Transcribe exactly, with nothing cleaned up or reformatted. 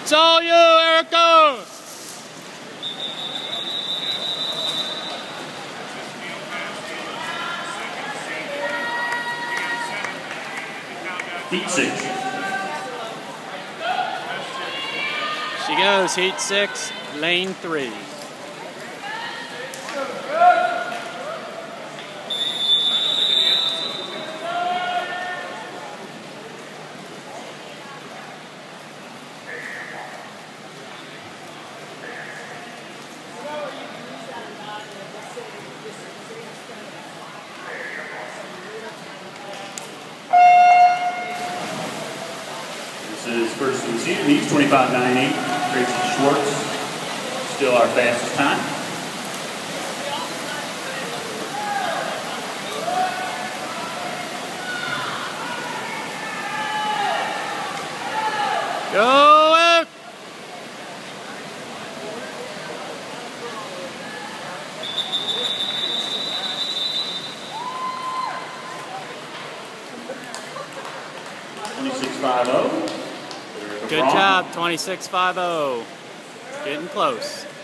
It's all you, Erica! Heat six. She goes, heat six, lane three. This is first of the season. He's twenty-five ninety-eight. Tracy Schwartz, still our fastest time. Go out! twenty-six five oh. Good job, twenty-six five oh. Getting close.